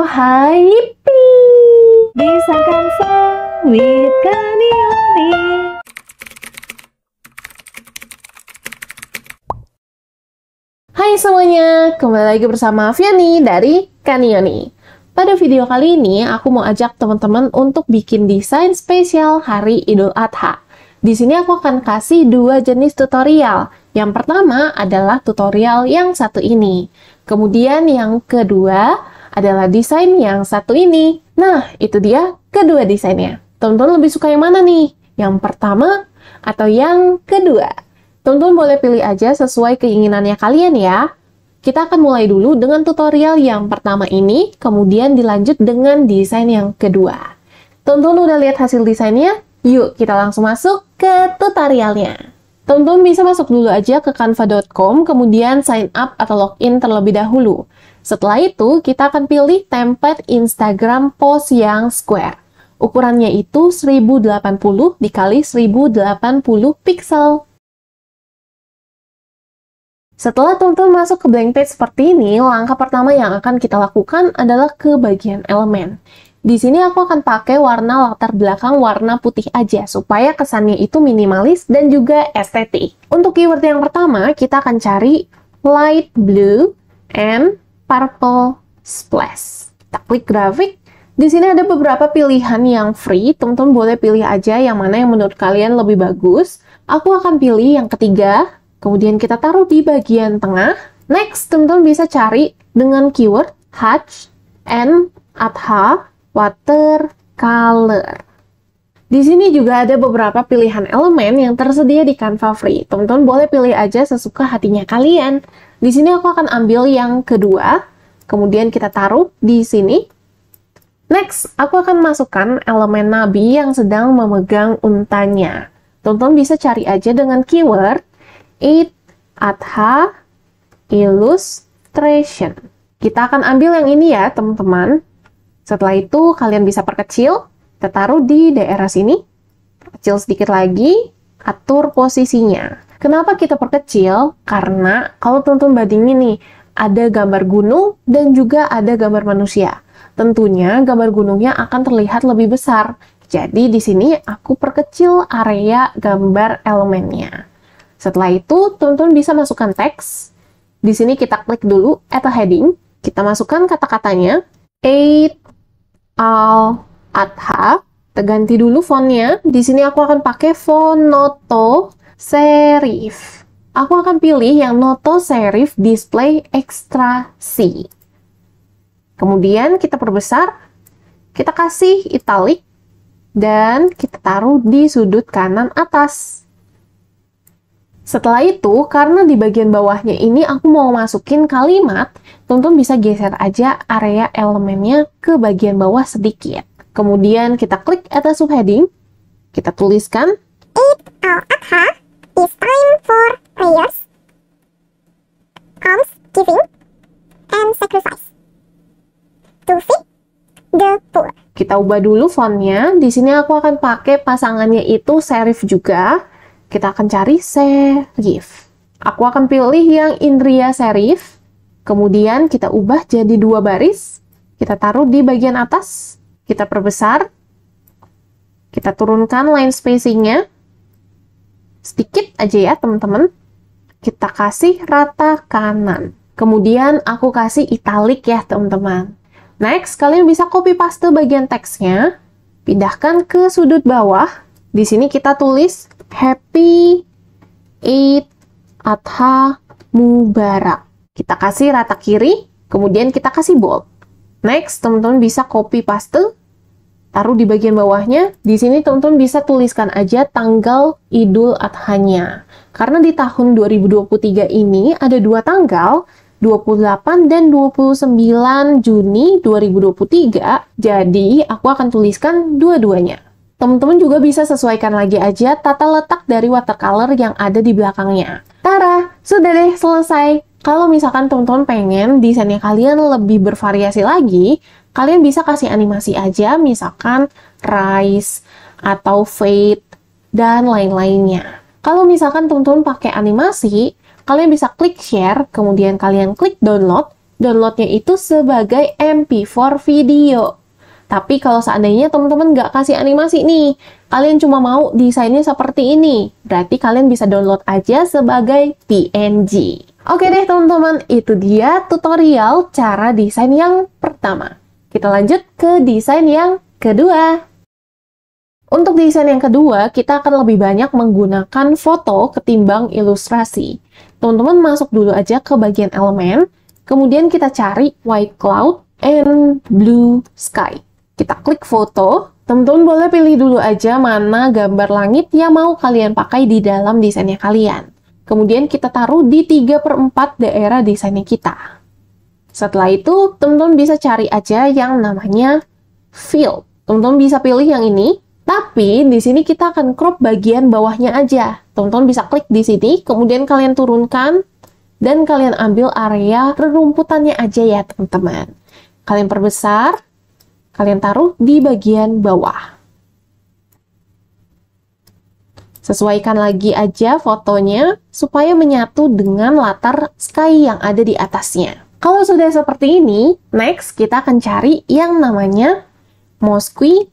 Hype bisa confirm with Kanioni. Hai semuanya, kembali lagi bersama Viani dari Kanioni. Pada video kali ini, aku mau ajak teman-teman untuk bikin desain spesial hari Idul Adha. Di sini aku akan kasih dua jenis tutorial. Yang pertama adalah tutorial yang satu ini. Kemudian yang kedua adalah desain yang satu ini. Nah, itu dia kedua desainnya. Teman-teman lebih suka yang mana nih? Yang pertama atau yang kedua? Teman-teman boleh pilih aja sesuai keinginannya kalian ya. Kita akan mulai dulu dengan tutorial yang pertama ini, kemudian dilanjut dengan desain yang kedua. Teman-teman udah lihat hasil desainnya? Yuk, kita langsung masuk ke tutorialnya. Teman-teman bisa masuk dulu aja ke canva.com, kemudian sign up atau login terlebih dahulu. Setelah itu, kita akan pilih template Instagram post yang square. Ukurannya itu 1080 dikali 1080 pixel. Setelah teman-teman masuk ke blank page seperti ini, langkah pertama yang akan kita lakukan adalah ke bagian elemen. Di sini aku akan pakai warna latar belakang warna putih aja, supaya kesannya itu minimalis dan juga estetik. Untuk keyword yang pertama, kita akan cari light blue and purple splash. Kita klik grafik. Di sini ada beberapa pilihan yang free, teman-teman boleh pilih aja yang mana yang menurut kalian lebih bagus. Aku akan pilih yang ketiga, kemudian kita taruh di bagian tengah. Next, teman-teman bisa cari dengan keyword Hajj and Adha watercolor. Di sini juga ada beberapa pilihan elemen yang tersedia di Canva Free. Teman-teman boleh pilih aja sesuka hatinya kalian. Di sini aku akan ambil yang kedua, kemudian kita taruh di sini. Next, aku akan masukkan elemen nabi yang sedang memegang untanya. Teman-teman bisa cari aja dengan keyword Eid Adha illustration. Kita akan ambil yang ini ya, teman-teman. Setelah itu, kalian bisa perkecil, kita taruh di daerah sini, kecil sedikit lagi, atur posisinya. Kenapa kita perkecil? Karena kalau teman-teman bandingin nih, ada gambar gunung dan juga ada gambar manusia. Tentunya gambar gunungnya akan terlihat lebih besar. Jadi di sini aku perkecil area gambar elemennya. Setelah itu, teman-teman bisa masukkan teks. Di sini kita klik dulu add a heading, kita masukkan kata-katanya, Eid al-Adha. Kita ganti dulu fontnya. Di sini aku akan pakai font Noto Serif. Aku akan pilih yang Noto Serif Display Extra C. Kemudian kita perbesar, kita kasih italic, dan kita taruh di sudut kanan atas. Setelah itu, karena di bagian bawahnya ini aku mau masukin kalimat, teman-teman bisa geser aja area elemennya ke bagian bawah sedikit. Kemudian kita klik atas subheading, kita tuliskan Eid al-Adha is time for prayers, almsgiving, and sacrifice to feed the poor. Kita ubah dulu fontnya. Di sini aku akan pakai pasangannya itu serif juga. Kita akan cari serif. Aku akan pilih yang Indria serif. Kemudian kita ubah jadi 2 baris. Kita taruh di bagian atas. Kita perbesar. Kita turunkan line spacing-nya. Sedikit aja ya teman-teman. Kita kasih rata kanan. Kemudian aku kasih italic ya teman-teman. Next, kalian bisa copy paste bagian teksnya. Pindahkan ke sudut bawah. Di sini kita tulis Happy Eid Adha Mubarak. Kita kasih rata kiri, kemudian kita kasih bold. Next, teman-teman bisa copy paste, taruh di bagian bawahnya. Di sini teman-teman bisa tuliskan aja tanggal Idul Adha-nya. Karena di tahun 2023 ini ada 2 tanggal, 28 dan 29 Juni 2023. Jadi, aku akan tuliskan dua-duanya. Teman-teman juga bisa sesuaikan lagi aja tata letak dari watercolor yang ada di belakangnya. Tara, sudah deh selesai. Kalau misalkan teman-teman pengen desainnya kalian lebih bervariasi lagi, kalian bisa kasih animasi aja, misalkan rise atau fade dan lain-lainnya. Kalau misalkan teman-teman pakai animasi, kalian bisa klik share, kemudian kalian klik download, downloadnya itu sebagai MP4 video. Tapi kalau seandainya teman-teman nggak kasih animasi nih, kalian cuma mau desainnya seperti ini, berarti kalian bisa download aja sebagai PNG. Oke deh teman-teman, itu dia tutorial cara desain yang pertama. Kita lanjut ke desain yang kedua. Untuk desain yang kedua, kita akan lebih banyak menggunakan foto ketimbang ilustrasi. Teman-teman masuk dulu aja ke bagian elemen, kemudian kita cari white cloud and blue sky. Kita klik foto, teman-teman boleh pilih dulu aja mana gambar langit yang mau kalian pakai di dalam desainnya kalian. Kemudian kita taruh di 3/4 daerah desainnya kita. Setelah itu, teman-teman bisa cari aja yang namanya fill. Teman-teman bisa pilih yang ini. Tapi di sini kita akan crop bagian bawahnya aja. Teman-teman bisa klik di sini, kemudian kalian turunkan, dan kalian ambil area rerumputannya aja ya teman-teman. Kalian perbesar, kalian taruh di bagian bawah. Sesuaikan lagi aja fotonya, supaya menyatu dengan latar sky yang ada di atasnya. Kalau sudah seperti ini, next kita akan cari yang namanya Mosquito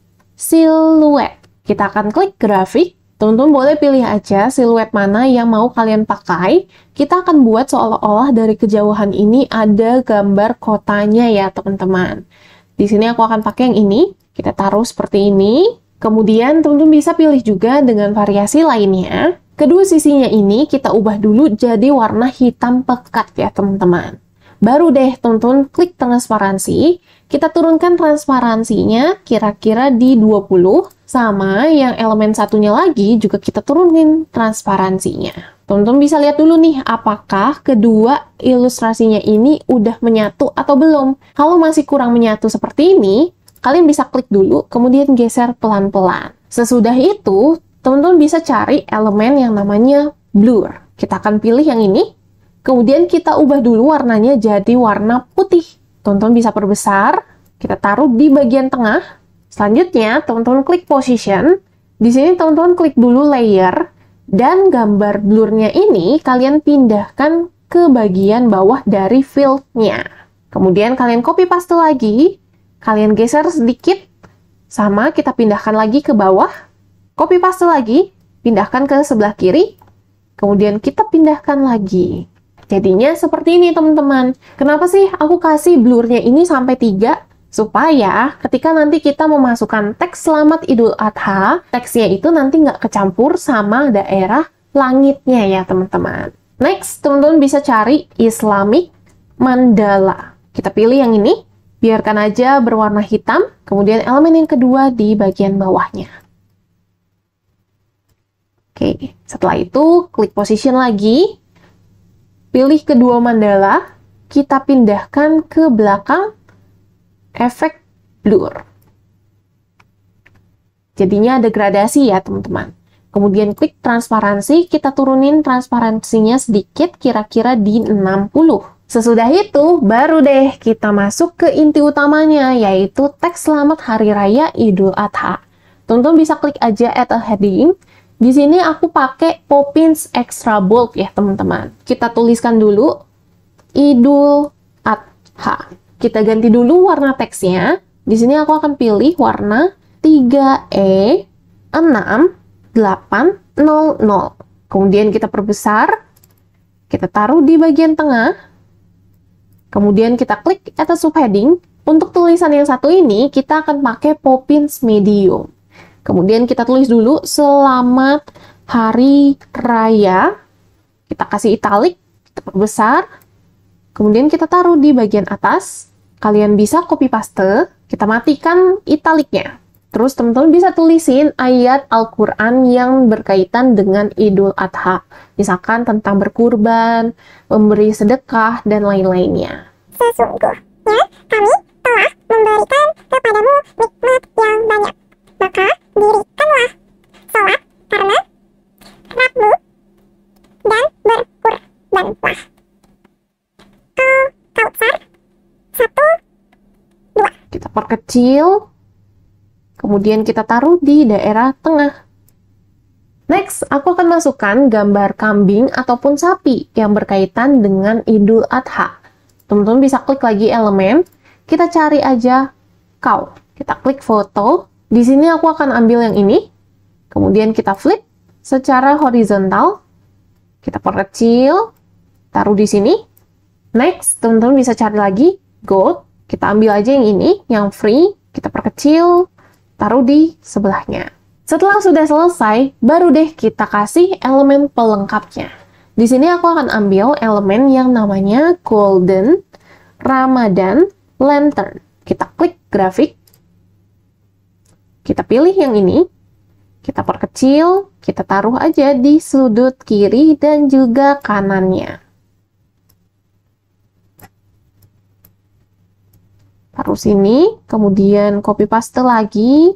Silhouette. Kita akan klik grafik. Teman-teman boleh pilih aja siluet mana yang mau kalian pakai. Kita akan buat seolah-olah dari kejauhan ini ada gambar kotanya ya teman-teman. Di sini aku akan pakai yang ini. Kita taruh seperti ini. Kemudian teman-teman bisa pilih juga dengan variasi lainnya. Kedua sisinya ini kita ubah dulu jadi warna hitam pekat ya teman-teman. Baru deh teman-teman klik transparansi. Kita turunkan transparansinya kira-kira di 20, sama yang elemen satunya lagi juga kita turunin transparansinya. Teman-teman bisa lihat dulu nih, apakah kedua ilustrasinya ini udah menyatu atau belum. Kalau masih kurang menyatu seperti ini, kalian bisa klik dulu, kemudian geser pelan-pelan. Sesudah itu, teman-teman bisa cari elemen yang namanya blur. Kita akan pilih yang ini, kemudian kita ubah dulu warnanya jadi warna putih. Teman-teman bisa perbesar, kita taruh di bagian tengah. Selanjutnya, teman-teman klik position. Di sini teman-teman klik dulu layer, dan gambar blurnya ini kalian pindahkan ke bagian bawah dari fill-nya. Kemudian kalian copy paste lagi, kalian geser sedikit, sama kita pindahkan lagi ke bawah, copy paste lagi, pindahkan ke sebelah kiri, kemudian kita pindahkan lagi. Jadinya seperti ini teman-teman. Kenapa sih aku kasih blurnya ini sampai 3? Supaya ketika nanti kita memasukkan teks Selamat Idul Adha, teksnya itu nanti nggak kecampur sama daerah langitnya ya teman-teman. Next, teman-teman bisa cari Islamic Mandala. Kita pilih yang ini, biarkan aja berwarna hitam, kemudian elemen yang kedua di bagian bawahnya. Oke, setelah itu klik position lagi, pilih kedua mandala, kita pindahkan ke belakang efek blur. Jadinya ada gradasi ya teman-teman. Kemudian klik transparansi, kita turunin transparansinya sedikit, kira-kira di 60. Sesudah itu, baru deh kita masuk ke inti utamanya, yaitu teks Selamat Hari Raya Idul Adha. Teman-teman bisa klik aja add a heading. Di sini aku pakai Poppins Extra Bold ya teman-teman. Kita tuliskan dulu Idul Adha. Kita ganti dulu warna teksnya. Di sini aku akan pilih warna 3E6800. Kemudian kita perbesar. Kita taruh di bagian tengah. Kemudian kita klik atas subheading. Untuk tulisan yang satu ini, kita akan pakai Poppins Medium. Kemudian kita tulis dulu Selamat Hari Raya. Kita kasih italik, kita perbesar. Kemudian kita taruh di bagian atas. Kalian bisa copy paste, kita matikan italiknya. Terus teman-teman bisa tulisin ayat Al-Quran yang berkaitan dengan Idul Adha. Misalkan tentang berkurban, memberi sedekah, dan lain-lainnya. Sesungguhnya kami telah memberikan kepadamu nikmat yang banyak. Maka dirikanlah sholat karena Rabbmu dan berkurbanlah. Al-Kautsar 1, 2. Kita perkecil, kemudian kita taruh di daerah tengah. Next, aku akan masukkan gambar kambing ataupun sapi yang berkaitan dengan Idul Adha. teman-teman bisa klik lagi elemen, kita cari aja cow. Kita klik foto, di sini aku akan ambil yang ini, kemudian kita flip secara horizontal, kita perkecil, taruh di sini. Next, teman-teman bisa cari lagi goat, kita ambil aja yang ini, yang free, kita perkecil, taruh di sebelahnya. Setelah sudah selesai, baru deh kita kasih elemen pelengkapnya. Di sini aku akan ambil elemen yang namanya Golden Ramadan Lantern. Kita klik grafik, kita pilih yang ini, kita perkecil, kita taruh aja di sudut kiri dan juga kanannya. Taruh sini, kemudian copy paste lagi.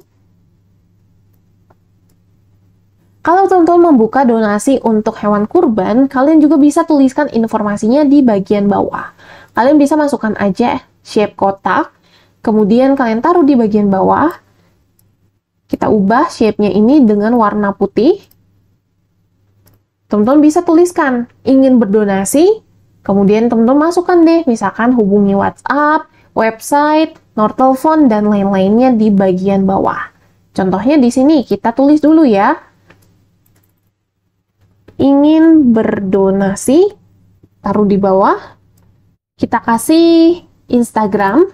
Kalau teman-teman membuka donasi untuk hewan kurban, kalian juga bisa tuliskan informasinya di bagian bawah. Kalian bisa masukkan aja shape kotak, kemudian kalian taruh di bagian bawah. Kita ubah shape-nya ini dengan warna putih. Teman-teman bisa tuliskan ingin berdonasi, kemudian teman-teman masukkan deh, misalkan hubungi WhatsApp, website, nomor telepon, dan lain-lainnya di bagian bawah. Contohnya di sini, kita tulis dulu ya. Ingin berdonasi, taruh di bawah, kita kasih Instagram,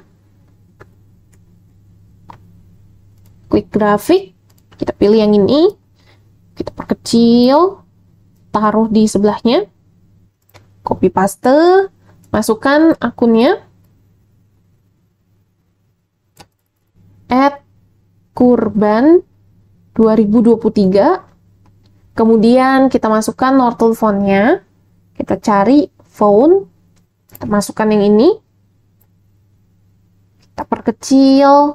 klik grafik, kita pilih yang ini, kita perkecil, taruh di sebelahnya, copy paste, masukkan akunnya, @kurban 2023, kemudian kita masukkan nomor teleponnya, kita cari phone, kita masukkan yang ini, kita perkecil,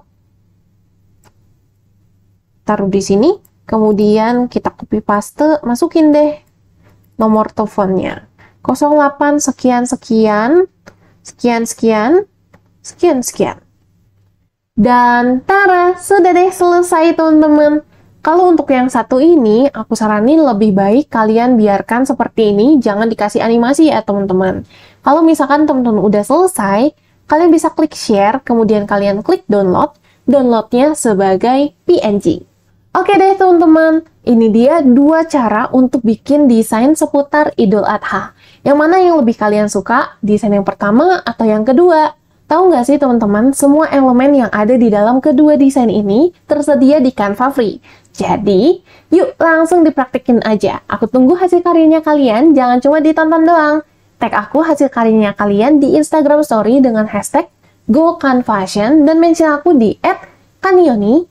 taruh di sini, kemudian kita copy paste, masukin deh nomor teleponnya, 08 sekian sekian, sekian sekian, sekian sekian. Dan tara, sudah deh selesai teman-teman. Kalau untuk yang satu ini, aku saranin lebih baik kalian biarkan seperti ini, jangan dikasih animasi ya teman-teman. Kalau misalkan teman-teman udah selesai, kalian bisa klik share, kemudian kalian klik download, downloadnya sebagai PNG. Oke deh teman-teman, ini dia 2 cara untuk bikin desain seputar Idul Adha. Yang mana yang lebih kalian suka, desain yang pertama atau yang kedua? Tahu nggak sih teman-teman, semua elemen yang ada di dalam kedua desain ini tersedia di Canva Free. Jadi, yuk langsung dipraktekin aja. Aku tunggu hasil karyanya kalian, jangan cuma ditonton doang. Tag aku hasil karyanya kalian di Instagram Story dengan hashtag GoCanFashion dan mention aku di @kanioni,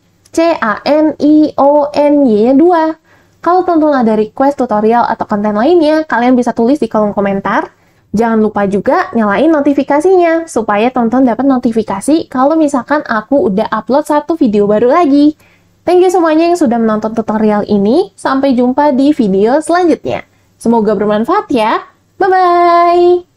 CANIONY 2. Kalau teman-teman ada request tutorial atau konten lainnya, kalian bisa tulis di kolom komentar. Jangan lupa juga nyalain notifikasinya, supaya teman-teman dapat notifikasi kalau misalkan aku udah upload satu video baru lagi. Thank you semuanya yang sudah menonton tutorial ini. Sampai jumpa di video selanjutnya. Semoga bermanfaat ya. Bye-bye!